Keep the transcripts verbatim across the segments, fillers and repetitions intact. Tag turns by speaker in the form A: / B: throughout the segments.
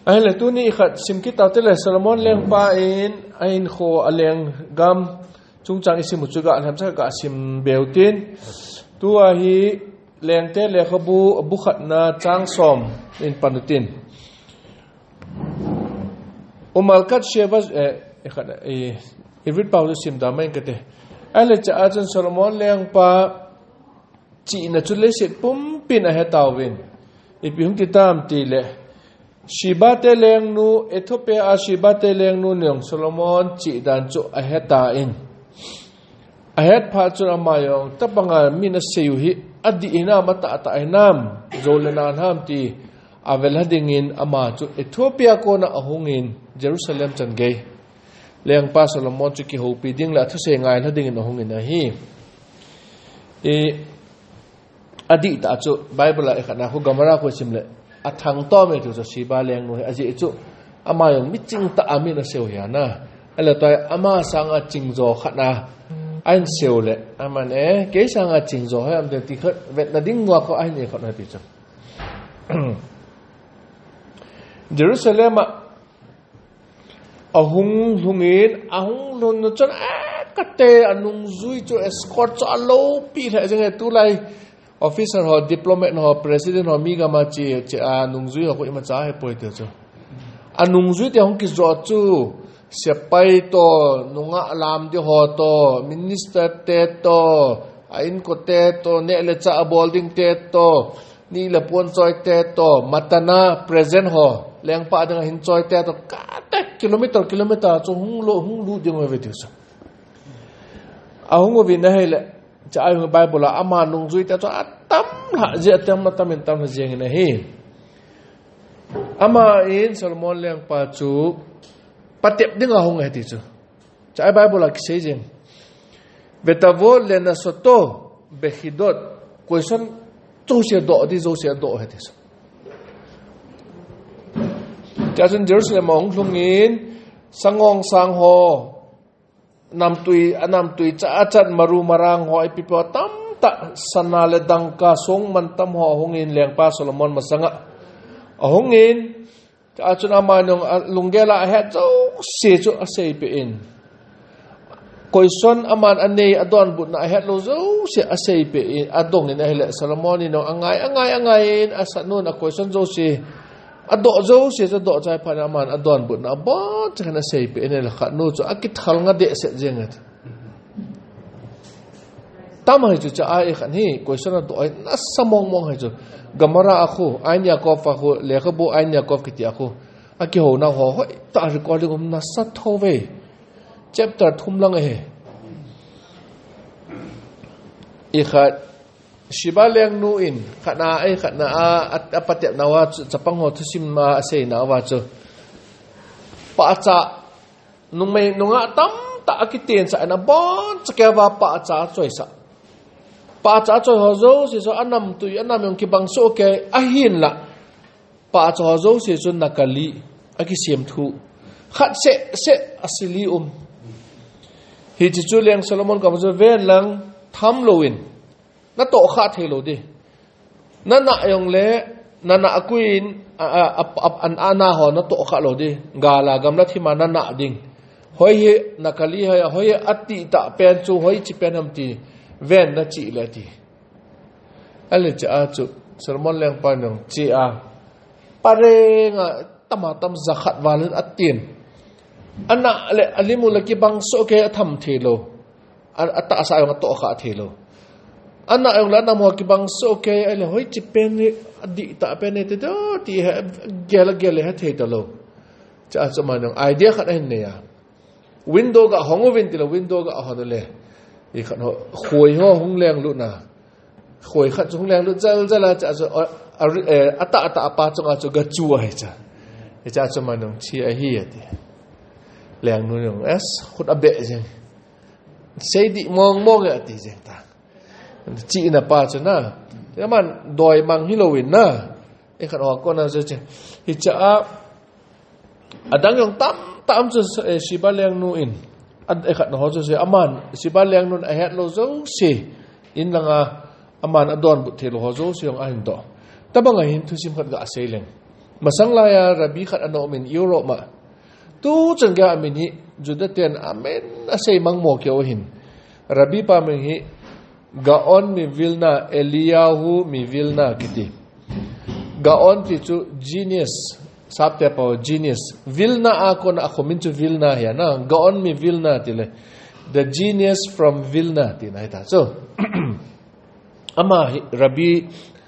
A: ai le tu ni khat sim ki taw te le Solomon leng pa in ain kho aleng gam chung chang isim chu ga ham cha ga sim beutin tu a hi leng te le khabu bu khat na chang som in panutin umal kat shevas e khat e evit paul sim da main kate ai le cha ajan Solomon leng pa chi na chu le sit pum pin a he tawin ipi hum ti tam ti le Shiba te leng nu Ethiopia a Shiba te leng nu nyong Solomon chi dan chu a heta in a het pha chu amayong tapanga mina seu hi adi ina mata ata inam zolena ham ti avel hadingin ama chu Ethiopia ko na ahungin Jerusalem chan gei leng pa Solomon chu ki ho pi ding la thu se ngai hadingin ahungin na hi e adi ta chu Bible la ekhana hu gamara ko simle athang to me tu so Shiba leng no aji chu ama yong mi ching ta ami na seu ya na ala toy ama sanga chingzo khana ain seu le aman e ke sanga chingzo ha am de ti khat vet na ding wa ko ai ni khat na ti chu Jerusalem ahung hungin ahung lon no chon a kate anung zui chu escort cho alo pi la jeng tu lai officer ho diplomat ho president ho mi gama chi chi anung zui ho ko ima cha he poi te chu anung zui te hong ki zo chu se pai to nunga lam de ho to minister te to ain ko te to ne le cha bolding te to ni le pon choi te to matana present ho leng pa dang hin choi te to ka te kilometer kilometer chu hung lo hung lu ding we te chu a hung vi na he le cha ai Bible ama nung zui ta cho atam ha je tam tam tam jeng na hi ama in Solomon leng pa chu patep ding a hong he ti chu cha ai Bible ki se jeng betavo le na soto behidot question chu se do di zo se do he ti chu cha chen Jerusalem ong hlungin sangong sang ho nam tui anam tui cha achat maru marang ho ipipo tam ta sanale dangka song man tam ho hongin leng pa Solomon masanga ahongin cha achuna manong lungela he cho se cho ase pe in koison aman anei adon but na he lo zo se ase pe in adong ni hele Solomon ni no angai angai angai asanun a koison zo se ado zo se zo do chai phana man adon but na ba chana sei pe ne la kha no chu akit khal nga de se jengat tamai chu cha ai khan hi question do ai na samong mong hai chu gamara akhu ain yakov akhu lekhabu ain yakov kiti akhu aki ho na ho hoi ta recording um na sat thove chapter thum lang he i khat Shiba leng nu in khana ai khana a apatep nawa chapang ho thusim ma ase na wa chu pa cha nung mai nunga tam ta akiten sa na bon chake wa pa cha choi sa pa cha choi ho zo si so anam tu anam yong ki bang so ke a hin la pa cha ho zo si chun nakali aki siam thu khat se se asili um hi chi chu leng Solomon ka zo ven lang tham loin na to kha thelo di na na yong le na na akuin an ana ho na to kha lo di gala gamla thima na na ding hoi he nakali ha hoi atti ta pen chu hoi chi pen ham ti ven na chi le ti ale cha chu Solomon leng pa nong chi a pare nga tama tam zakhat walun atin ana le alimu le ki bang so ke tham thelo ata sa yong to kha thelo ana ayong lana mo ki bang so ke ale hoi chi pen ni adi ta pen ni te do ti gela gela ha the to lo cha so manong idea khat hen ne ya window ga hongo win ti lo window ga ha do le i khat ho khoi ho hung leng lu na khoi khat hung leng lu zal zala cha so ata ata apa chong a chu ga chu ai cha cha so manong chi a hi ya ti leng nu nong es khut abe jeng sei di mong mong ya ti jeng ta chi na pa chu na ya man doi mang hilowin na e khat ho ko na je che hi cha adang yong tam tam chu Shiba leng nu in ad e khat ho chu se aman Shiba leng nun a het lo zo se in langa aman adon bu thelo ho zo se yong a hin to tabanga hin thu sim khat ga se leng masang laya rabi khat ano min Europe ma tu changa min hi judatian amen asay mang mo kyo hin rabi pa min hi Gaon mi Vilna Eliyahu mi Vilna kiti Gaon ti chu genius sapte pa genius Vilna ako na ako min chu Vilna ya na Gaon mi Vilna tile the genius from Vilna ti na ita so ama rabi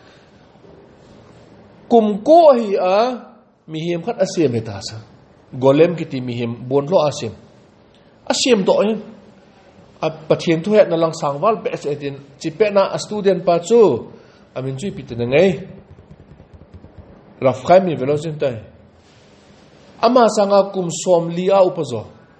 A: kumko hi a mihim khat asim ita sa golem kiti mihim bonlo asim asim to yin a pathian thu het na lang sangwal pe se tin chi pe na a student pa chu amin chui pit na ngai raf khai mi velosin tai ama sanga kum som lia upazo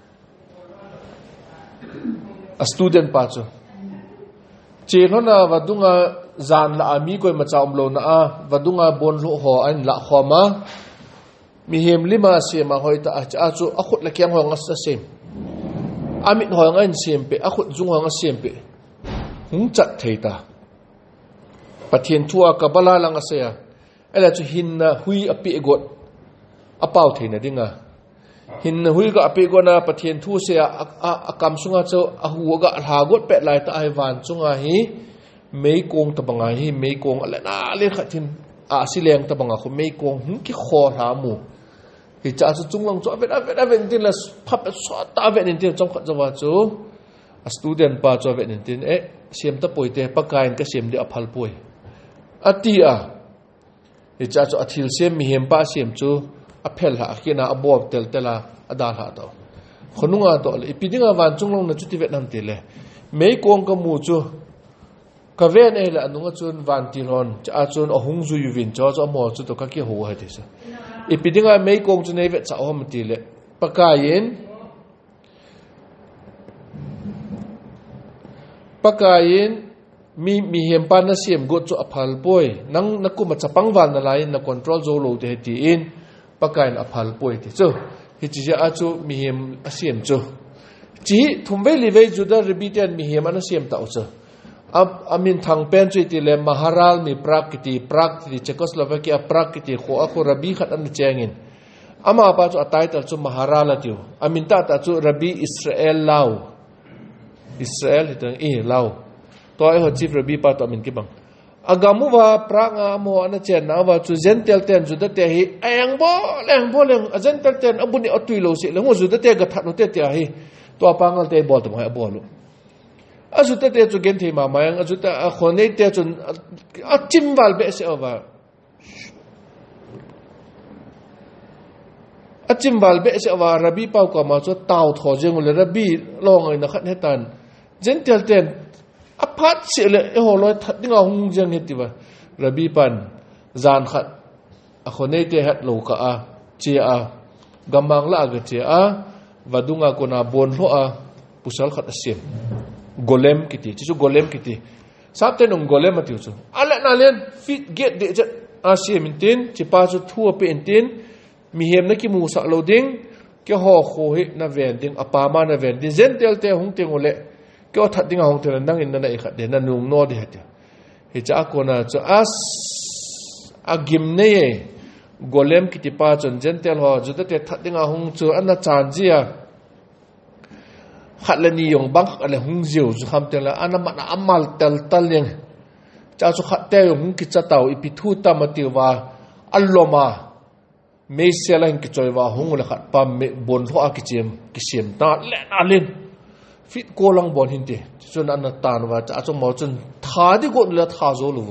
A: a student pa chu che no na wadunga zan la ami koi ma chaum lo na a wadunga bon lo ho an la khoma mi hem lima se ma hoi ta a cha chu a khut la kyang ho ngas sa sem amit ho ngan sem pe a khut jung ho ngas sem pe hung chat theita pathian thua ka bala lang asaya ela chu hin na hui api got apau theina dinga hin na hui ga api go na pathian thu se a kam sunga chu a hu ga ha got pe lai ta ai wan chunga hi mei kong ta banga hi mei kong ala na le khatin a sileng ta banga khu mei kong hm ki kho ha mu hi cha chu chunglang chu avet avet avet tin la phap so ta avet tin chong khat jawa chu a student pa chu avet tin e siam ta poite pakain ka siam de aphal poi atia hi cha chu athil sem mi hem pa siam chu aphel ha kina abob tel tela adal ha to khonunga to ipidinga wan chunglong na chu ti vet nam te le mei kong ka mu chu ka ven e la anunga chun van tiron cha chun a hung zu yuvin cho cho mo chu to ka ki ho ha tisa ipidinga mei kong chu nei vet cha hom ti le pakayin pakayin mi mi hem pa na siam go chu aphal poi nang nakuma chapang wal na lai na control zo lo te ti in pakain aphal poi ti chu hi chi ja chu mi hem asiam chu chi thumbe li ve juda rebitian mi hem ana siam ta chu amin thang pen chui ti le maharal mi prakiti prakiti Czechoslovakia prakiti kho akho rabi khat an chengin ama pa chu atai tal chu maharal atiu amin ta ta chu rabi Israel lau Israel hitang e lau to ai ho chief rabi pa to amin ki bang agamu wa pranga mo ana chen na wa chu zentel ten ju da te hi ayang bo leng bo leng zentel ten abuni atui lo si le ngo ju da te ga that no te te hi to apangal te bol to mai bolu ajuta te chu gen the ma mayang ajuta a khone te chun a chimwal be se over a chimwal be se over rabi pau ka ma chu taw tho jeng le rabi long ai na khat hetan gentle ten a phat se le e ho loi that dinga hung jeng hetiwa rabi pan zan khat a khone te hat lo ka a chi a gamang la ga chi a wadunga kona bon lo a pusal khat asim golem kiti chu golem kiti sapte nong golem atiu chu ala na len fit get de jet asia mintin chi pa chu thu pe intin mi hem na ki mu sa loading ke ho kho hi na ven ding apa ma na ven din zen tel te hung te ngole ke o that ding hung te nang in na i khat de na nung no de het he cha ko na chu as agim ne golem kiti pa chon zen tel ho ju te that ding hung chu an na chan jia khat la ni yong bang ala hung jiu zu kham tela anama na amal tel tal yang cha chu khat te yong ki cha taw ipi thu ta ma ti wa alloma me selang ki choi wa hung la khat pa me bon tho a ki chem ki sem ta le na len fit ko lang bon hin te chun an tan wa cha chu mo chun tha di go la tha zo lu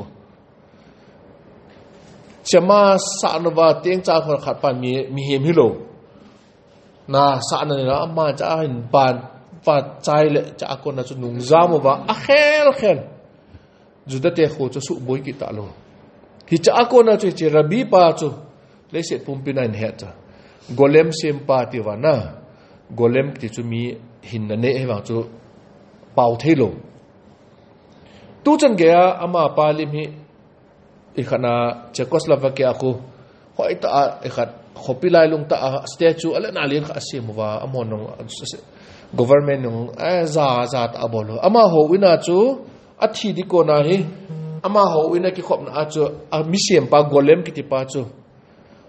A: chama sa no wa teng cha kho khat pa mi mi hem hi lo na sa na na amma cha hin pan fa chai le cha ko na chu nung zamo wa a khel khel juda te kho chu su boi ki ta lo hi cha ko na chu chi rabi pa chu le se pum pin an he cha golem sem pa ti wa na golem ti chu mi hin na ne he wa chu pau the lo tu chan ge ama pa lim hi i khana Czechoslovakia ko hoi ta e khat khopilai lung ta statue ala na lin kha sim wa amon nong government nung a za za ta bolo ama ho wina chu athi di ko na hi ama ho wina ki khop na chu a mi sem pa golem ki ti pa chu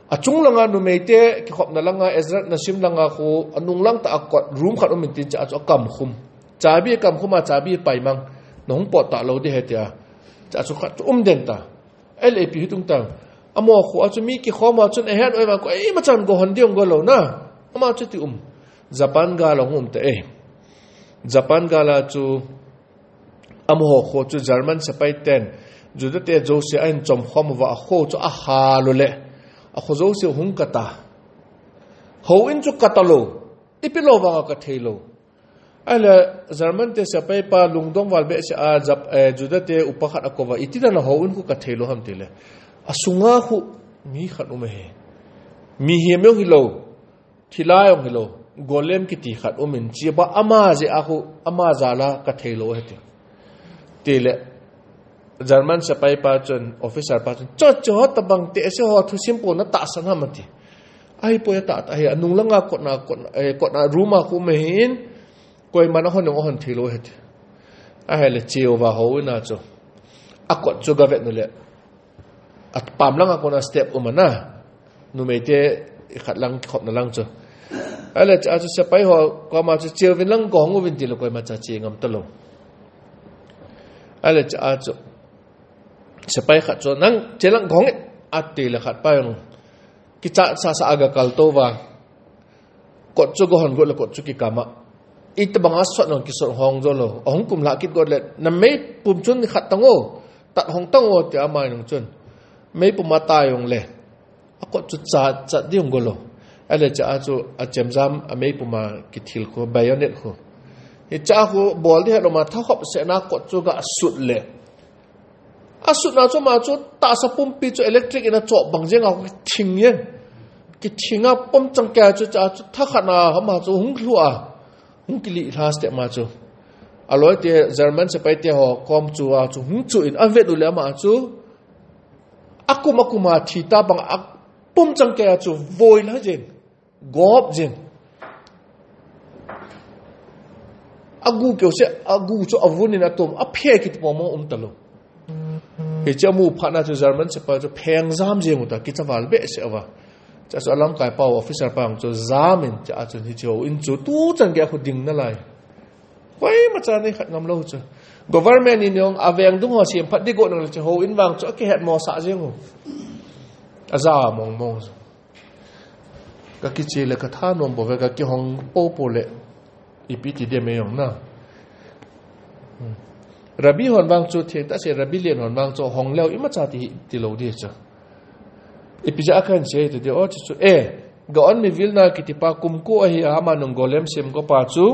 A: a chung langa nu meite ki khop na langa ezrat nasim langa khu anung lang ta akot room khat omin tin cha chu kam khum chabi kam khuma chabi paimang nong pot ta lo de hetia cha chu khat um den ta lap hitung ta amo khu a chu mi ki khoma chun e han oi ma ko e ma chan go hon diong go lo na ama chu ti um japan ga lo um te e japan ga la chu amo khu chu german sapai ten juda te jo se ain chom khom wa kho chu a ha lo le a kho zo se hung kata ho in chu katalo ipilo wa ka thelo ala german te sapai pa lungdong wal be se a jap juda te upakhat akova itida na ho in ku ka thelo ham tele asunga khu mi khat um he mi he me hilo thilai ong hilo golem ki ti khat umin chi ba ama je a khu ama zala ka thelo hete tele German sapai pa chun officer pa chun cho cho tabang te se ho thu simple na ta san hamati ai po ta ta he anung langa ko na ko e ko na ruma khu me hin koi man hon ng hon thilo het a hele chiu wa ho na cho akot cho ga vet no le at pam langa ko na step umana nu me te khat lang khop na lang cho ale cha cha sapai ho ko ma cha chiu vin lang gong vin ti lo koi ma cha chi ngam ta lo ale cha cha sapai khat cho nang chelang gong ati la khat pa yong ki cha sa sa aga kal to wa kot chu go hon go la kot chu ki kama it bang aswat non ki sor hong zo lo ong kum la kit go le na me pum chun ni khat tango tat hong tango ti amai nong chun me pum ma ta yong le akot chu cha cha di yong go lo ale cha chu a chem jam a me pum ma ki thil ko bayonet ko hi cha ko bol di ha lo ma tha khop se na kot chu ga sut le asut na cho ma cho ta sa pum pi cho electric ina cho bang jeng a thing yen ki thinga pom chang ka cho cha tha khana ha ma cho hung thua hung ki li last te ma cho aloi te german se pai te ho kom chu a chu hung chu in avet u le ma chu akuma kuma thi ta bang ak pom chang ka chu voi la jen gop jen agu kyo se agu cho avun in atom a phe ki po mo um talo he chamu phana chu german se pa chu pheng zam je mu ta ki chawal be se awa cha so alam kai pa officer pa chu zamin cha chu hi chu in chu tu chang ge khu ding na lai koi ma cha ni khat ngam lo chu government in yong aveng dung ho sim phat di go nang chu ho in wang chu ke het mo sa je ngo aza mong mong ka ki che le ka tha nom bo ve ka ki hong po po le ipi ti de me yong na Rabbi hon bang chu the ta se Rabbi lian hon bang chu hong leo ima cha ti ti lo di cha ipija kan che te de o chu e ga on mi vilna ki ti pa kum ko hi ama nong golem sim ko pa chu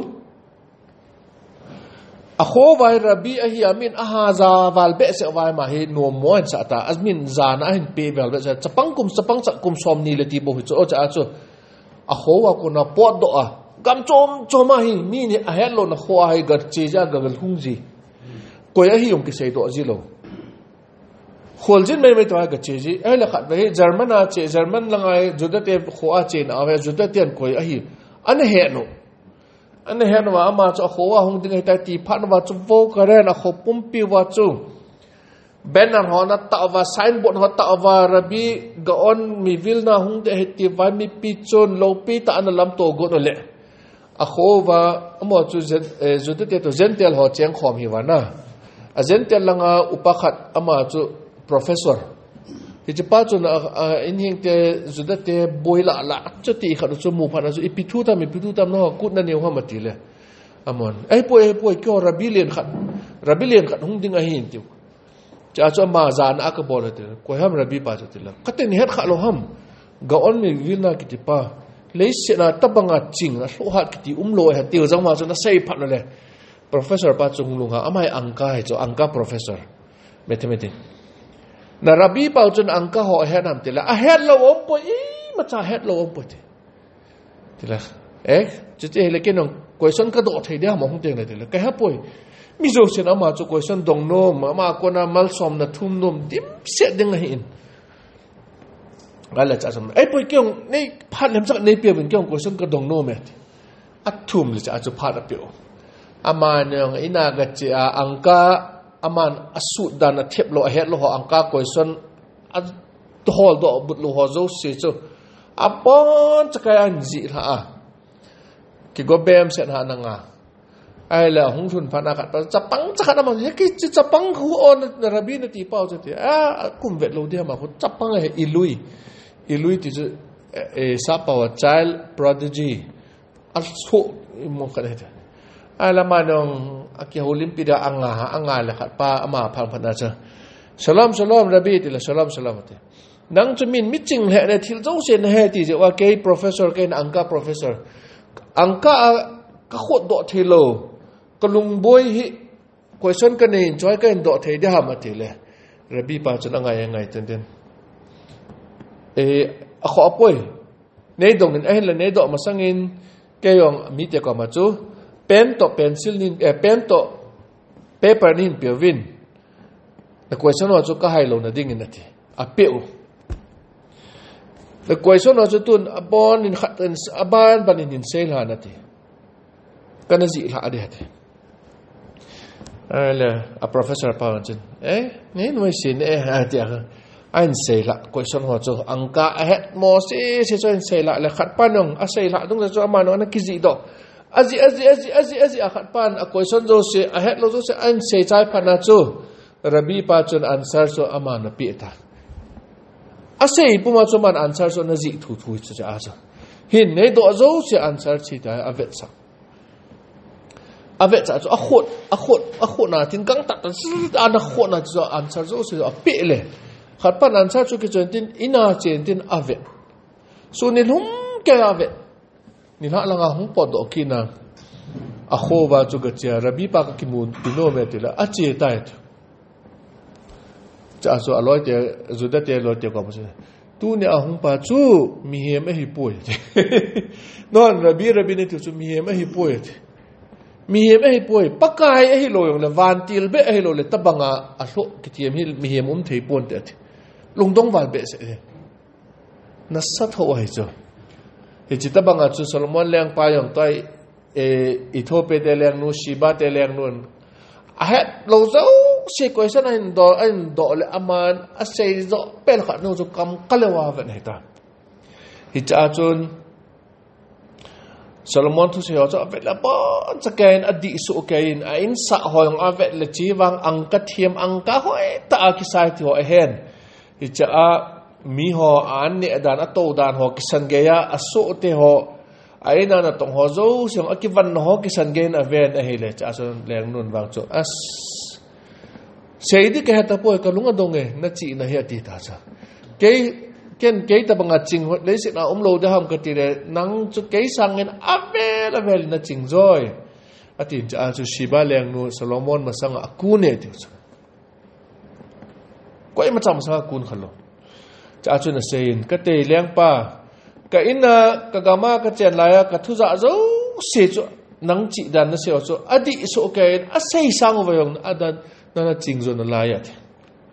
A: a kho vai Rabbi a hi amin a ha za wal be se vai ma hi no mo an sa ta azmin za na hin pe wal be sa chapang kum chapang cha kum som ni le ti bo hi chu o cha chu a kho wa ko na pot do a gam chom choma hi mi ni a hen lo na kho ai ga che ja ga gal hung ji koi a hi yong ki sei do ji lo khol jin mai mai to ga che ji ai la khat ve german a che german langai juda te kho a che na ve juda ten koi a hi an he no an he no wa ma cho kho wa hung ding ta ti phan wa chu vo ka re na kho pum pi wa chu ben an hona ta wa sign board ho ta wa rabi ga on mi vil na hung de ti wa mi pi chon lo pi ta an lam to go no le a kho wa mo chu juda te to gentle ho cheng khom hi wa na azentel langa upakhat ama chu professor hi chi pa chu na in hing te juda te boila la chu ti khat chu mu phana chu ipitu ta mi pitu ta no kut na new ha mati le amon ai poi ai poi kyo rabilian khat rabilian khat hung ding a hin ti cha chu ma zan a ka bol te ko ham rabi pa chu ti la katen het kha lo ham ga on mi vilna ki ti pa leis se na tabanga ching na hlo hat ki ti um lo ha tiu jang ma chu na sei phat na le professor pa chung lunga amai angka hai cho angka professor mathematics na rabi pa chun angka ho he nam tila a het lo om po i ma cha het lo om po ti tila eh chu che le ke nong question ka do thai dia mo hung teng le tila ka ha poi mi zo chen ama chu question dong no ma ma ko na mal som na thum nom dim se ding hi in gala cha sam ai poi kyong nei phat lem sak nei pe bin kyong question ka dong no me at thum le cha chu phat a pe aman yang ina ga chi angka aman asu dan a thep lo het lo ho angka question hol do but lo ho zo se chu apon chakai an ji la a ki go bem set ha na nga ai la hung thun phana khat pa chapang chakhat ma he ki chapang khu on rabi na ti pau chu ti a kum vet lo dia ma khu chapang he ilui ilui ti chu e sa pa child prodigy al so mo kha he ai la ma dong aki olimpia anga anga la khat pa ama phang phana cha shalom shalom rabi ti la shalom shalom ti nang chu min meeting he ne thil zo sen he ti je wa ke professor ke angka professor angka ka khot do thelo kalung boy hi question ka nei joy ka do thei de ha ma ti le rabi pa chu ngai ngai ten ten e a kho apoi nei dong nen a la nei do ma sangin ke yong mi te ko ma chu pen to pencil nin e pen to paper nin pe win the question wa chu ka hai lo na ding in ati a peu the question wa chu tun abon in khat aban ban in sel ha na ti kana ji la ade ate ala a professor pa chen eh nei noi sin eh ha ti a an sei la question wa chu angka a het mo se se cho in sei la le khat panong a sei la dung cho ma no na ki ji do azi azi azi azi azi a khat pan a question zo se a het lo zo se an sei chai phana chu rabi pa chun answer so ama na pi ta a sei puma chu man answer so na ji thu thu chu a so hin nei do zo se answer chi ta a vet sa a vet sa chu a khot a khot a khot na tin kang ta ta na khot na chu answer zo se a pi le khat pan answer chu ki chen tin ina chen tin a vet so ni lum ke a vet ni la la nga hung po do ki na a kho wa chu ga chia rabi pa ka ki mun pino me ti la a che tai cha so a loi te zu da te lo te ko ma se tu ne a hung pa chu mi he me hi poi non rabi rabi ne tu chu mi he me hi poi mi he me hi poi pakai a hi lo yong le van til be a hi lo le tabanga a hlo ki tiam hi mi he mum thei pon te lung dong wal be se na sa tho ai chu he chita banga chu Solomon leng pa yong toi e Ethiopia te leng nu Shiba te leng nun a het lo zo se question in do in do le aman a sei zo pel khat no chu kam kalewa ven heta hi cha chun Solomon thu se ho cho vet la bon cha ken adi su ken a in sa hoyong a vet le chi wang ang ka thiam ang ka hoi ta ki sai ti ho hen hi cha a mi ho an ne dan a to dan ho kisan ge ya aso te ho ai na na tong ho zo siang a ki van ho kisan ge na ven a hele cha so leng nun wang chu as sei di ke ta poi ka lunga dong e na chi na he ti ta cha ke ken ke ta banga ching ho le si na um lo da ham ka ti le nang chu ke sang en a vel a vel na ching joy ati cha chu Shiba leng nu Solomon ma sang a ku ne ti chu ko i ma cham sa kun khalo cha chu na sein ka te leng pa ka ina ka gama ka chen la ya ka thu za zo se chu nang chi dan na se chu adi so ke a sei sang wa yong adan na na ching zo na la ya the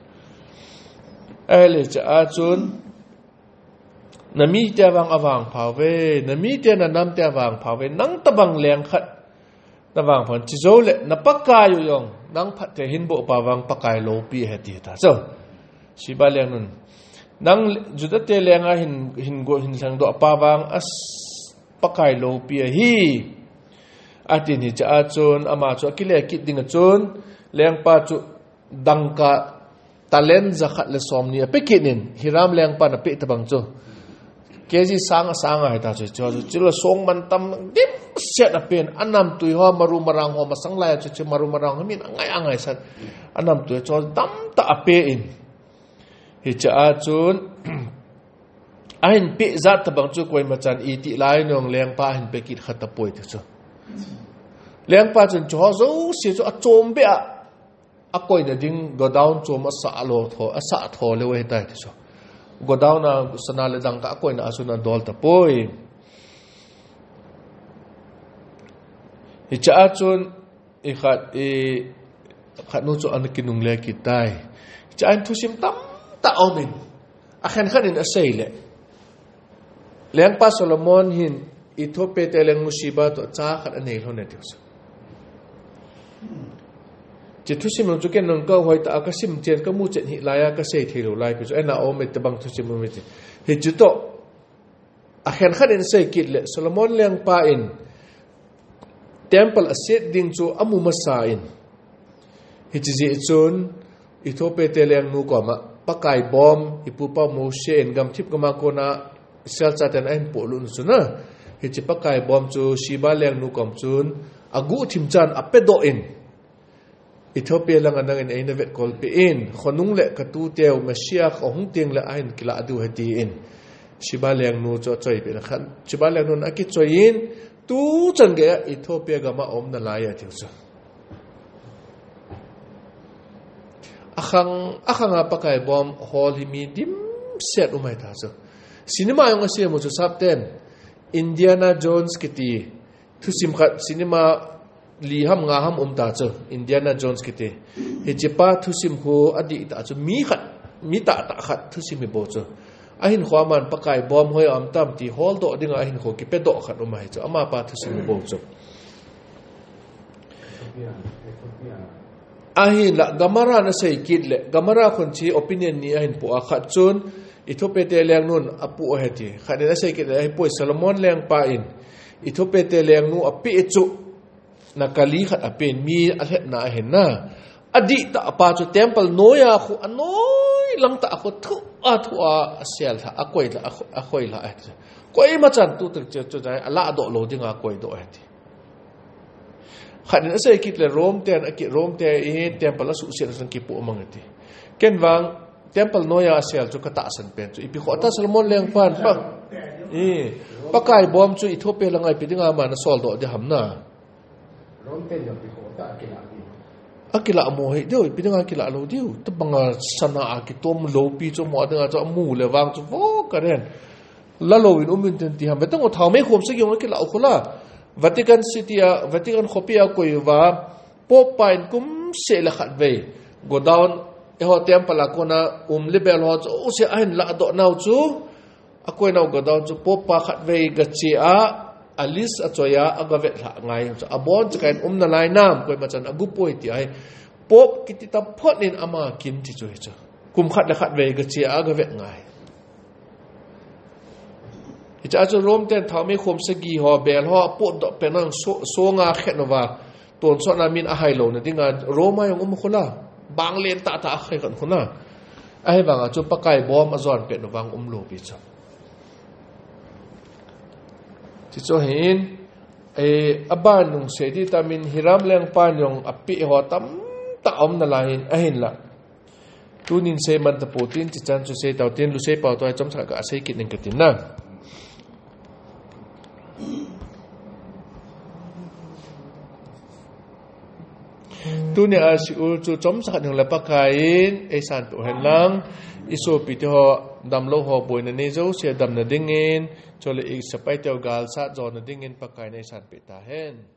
A: ele cha chun na mi te wang awang phawe na mi te na nam te wang phawe nang tabang leng khat na wang phon chi zo le na pakka yu yong nang phat te hin bo pa wang pakai lo pi he ti ta so Shiba leng nun nang juda te lenga hin hin go hin sang do pa bang as pakai lo pi hi atin hi cha chun ama chu kile kit ding chun leng pa chu dangka talent zakhat le somni pe kinin hiram leng pa na pe tabang chu keji sang sang ai ta chu chu chu lo song man tam dim set a pen anam tui ho maru marang ho masang lai chu chu maru marang min angai angai san anam tu chu dam ta a pe in hi cha chun ain pe zat tabang chu koi machan i ti lai nong leng pa hin pe kit khat ta poi tu chu leng pa chun cho zo si chu a chom be a a koi na ding go down chom a sa lo tho a sa tho le we tai tu chu go down na sana le dang ka koi na asuna dol ta poi hi cha chun i khat i khat nu chu an kinung le ki tai cha an thu sim tam ta omin a khan khan in a sei le leng pa Solomon hin Ethiopia te leng Shiba to cha khat anei lo ne tu จิตทุสิมลงจุกันนงก็หอยตากระสิมเจนก็มูเจนหิลายก็เสยทีหลุลายไปจุเอ็นเอาเมตบังทุสิมมันไม่จิเหตุจุดโตอาเห็นขัดเอ็นเสยกิดเลยโซโลมอนเลี้ยงปลาอินเทมเพิลอาเซตดิ้งจูอามุมาซาอินเหตุจิตจุนอิโทเปเตเลียงนูก่อมาปากไก่บอมอิปูปาโมเชนกำทิพกมาโกนาเซลจัดเอ็นเอ็นปูลุนจุนะเหตุปากไก่บอมจูชีบาเลียงนูก่อมจุนอากูทิมจันอเปโดอินอิทธิพลังอันนั้นเองเวทกอลเปอินคนนุ่งเละกระตูเตียวมาเชียของหงเตียงละอินกิลาดูเหตีอินชิบาเลียงนูจะจ่อยเป็นขันชิบาเลียงนูนักกิจจ่อยอินตู้จังเกะอิทธิพลังมาอมนั่นลายที่สุดอาขังอาขังอาปากไก่บอมฮอลฮิมีดิมเสียอุมาท่าสุดซีนีมาอย่างเสียมุจุสับเต็นอินเดียนาโจนส์กิตีทุสิมขัดซีนีมาลีฮัมงาฮัมอมตาจูอินเดียนาโจนส์กิเตเฮจิปาทุสิมโฮอดีตาจูมีขัดมีตาตาขัดทุสิมิโบจูอาหินความมันปากไก่บอมหอยอัมตัมตีฮอลโดดิ้งอาหินโฮกิเปโดขัดอมมาจูอามาปาทุสิมิโบจูอาหินละกามารานะเสยกิดเลยกามาราคนชี้โอปิเนียนนี้อาหินปูอาขัดจูนอิทธิเปเตเลียงนุนอปูเฮติขัดเนนะเสยกิดเลยให้ปูซาโลมอนเลียงปาอินอิทธิเปเตเลียงนูอปิเอจูนักลีขัดอเป็นมีอะไรน่าเห็นนะอดีตอาปาจุเทมเพิลน้อยอะขุอันน้อยลังตาขุทุอาทุอาเสียละอากวยละอากวยละเอ็ดกวยมาจันตุตเจจุใจละดอกโลดิ้งอากวยดอกเอ็ดขัดนั้นเสียกิดเลยโรมเตียนอกิโรมเตียเอเทมเพิลสุเสียสังกิปุมังเอ็ดเก่งวังเทมเพิลน้อยอะเสียจุกตาสันเป็นจุอีพิขอตาสลมอนเลี้ยงฟันปักอีปากไก่บอมจุอีทเปลังไอพิดิ้งอามานะสอลดอกเดียหำน่ะAkila amohi dia, pinang akila lo dia, tu bangga sana akitu melopi tu mau dengan tu amu lewang tu, wah keren. Lalu ini umin tenti ham, betul nggak tahu me kom segi orang akila akula. Vatican City, Vatican kopi aku iwa, popain kum selakat way, go down, ehok tiang pelakona um lebel hot, oh si ain la dok nau tu, aku nau go down tu popa kat way gacia. Alis atau ya agavet lah ngai abon cakain um nalai nam koi macam agu poi ti ai pop kita tapot nin ama kin ti cuy cu kum khat dekat ve geci agavet ngai Ica aja rom ten thau me khom segi ho bel ho pot dok penang so so nga khet nova ton so na min a hai lo na dinga roma yang um khula bang len ta ta khai kan khuna ai bang chu pakai bom azon pe novang um lo pi chu cho hin e aban nung se di tamin hiram leng pan yong api ho tam ta om na lain ahin la tunin se man ta putin chi chan chu se taw tin lu se paw toy chom sa ka se kit ning katin na tunia asi ul chu chom sa ning la pakain e san pu hen lang iso pi to dam lo ho boy na ne zo se dam na dingin chole ik sapai taw gal sa zo na dingin pakai nei san pe ta hen